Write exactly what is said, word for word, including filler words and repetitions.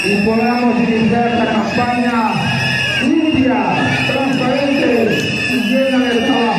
y podamos iniciar esta campaña limpia, transparente y llena de trabajo.